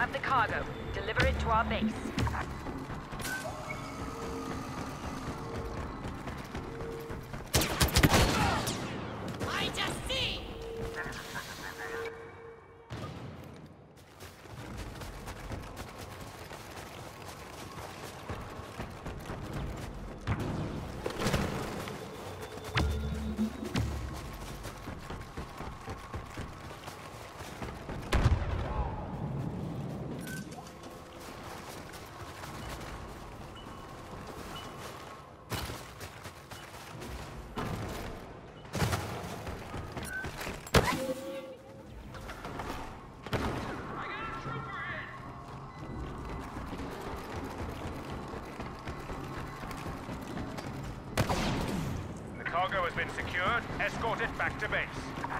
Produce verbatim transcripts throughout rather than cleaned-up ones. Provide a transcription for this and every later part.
have the cargo. Deliver it to our base. I just see! Cargo has been secured. Escort it back to base.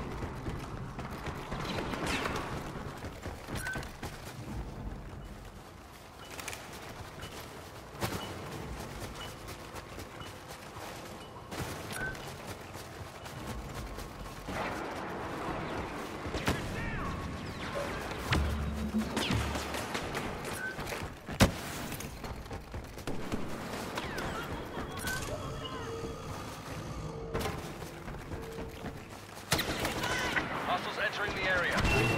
Hostiles entering the area.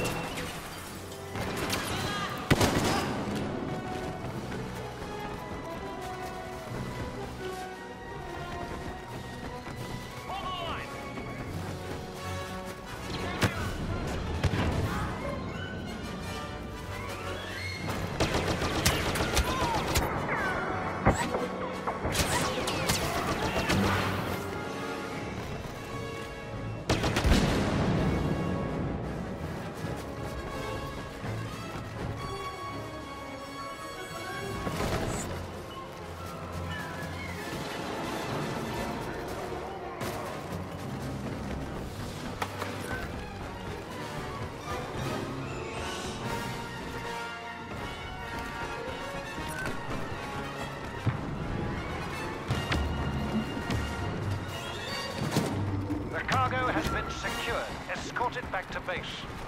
The cargo has been secured. Escort it back to base.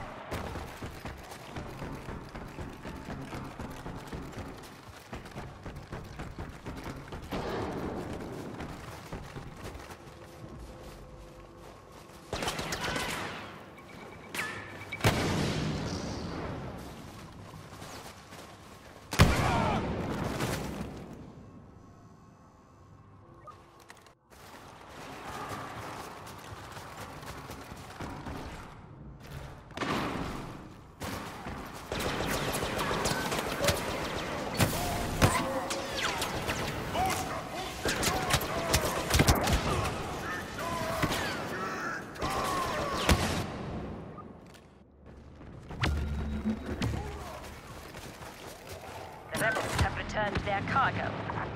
The rebels have returned their cargo.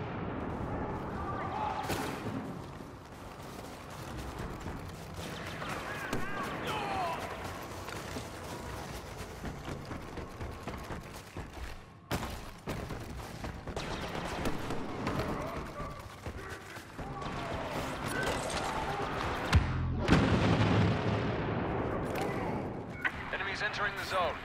Enemies entering the zone.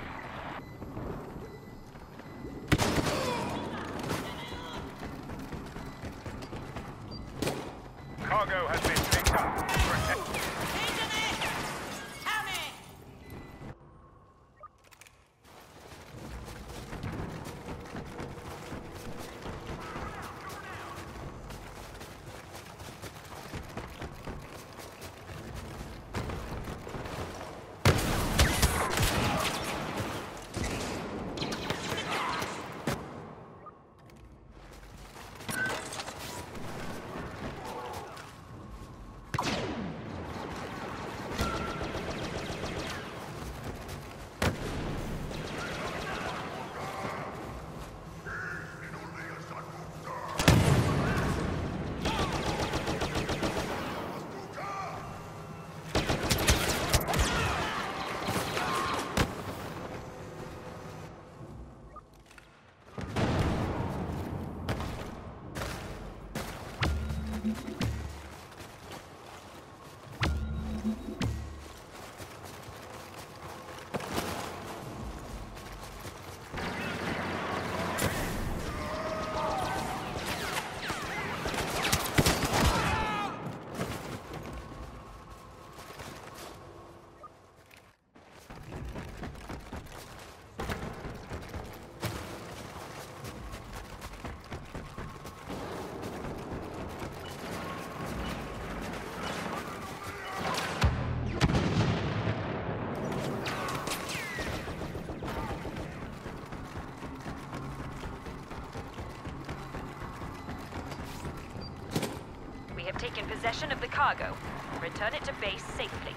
possession of the cargo. Return it to base safely.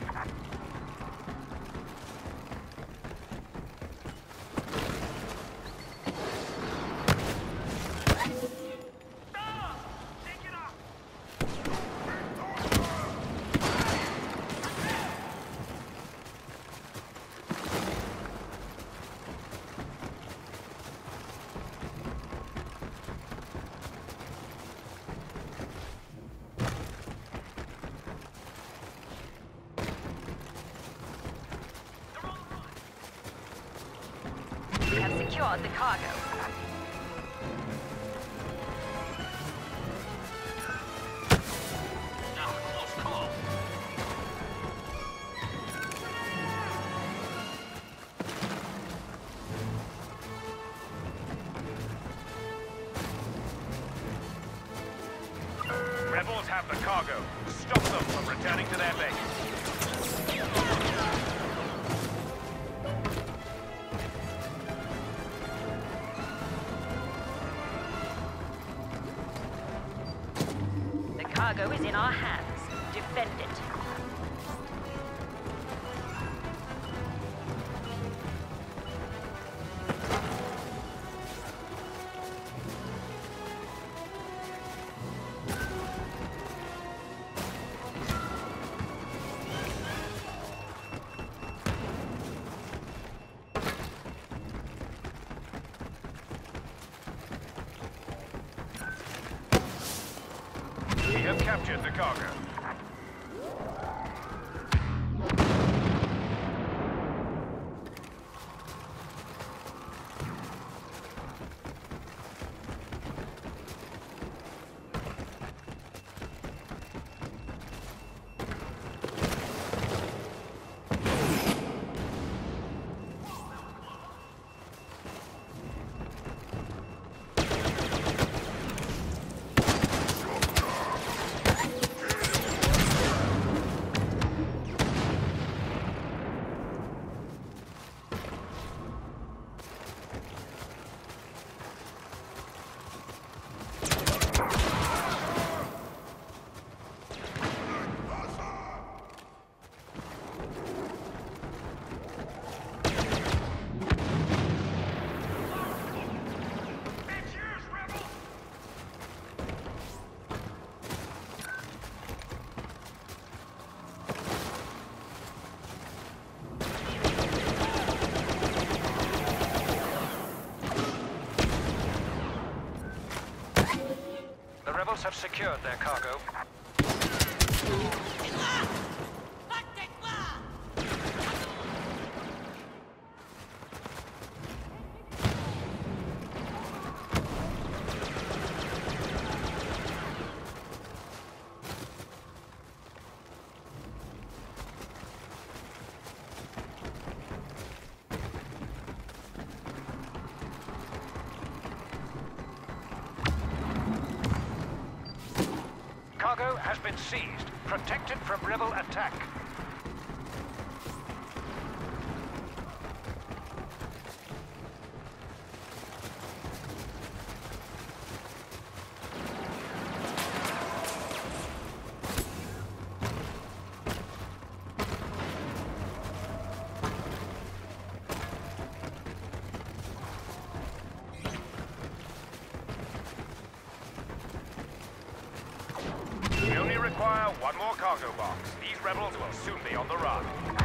We have secured the cargo. Rebels have the cargo. Stop them from returning to their base. The cargo is in our hands. Defend it. We have captured the cargo. The rebels have secured their cargo. Cargo has been seized, protected from rebel attack. We only require one more cargo box. These rebels will soon be on the run.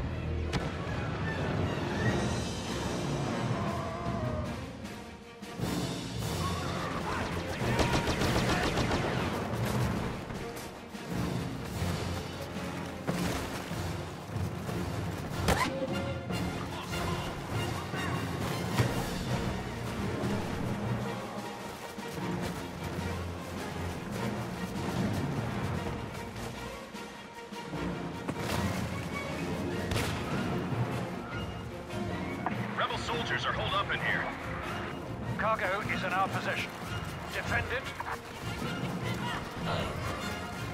Soldiers are holed up in here. Cargo is in our possession. Defend it.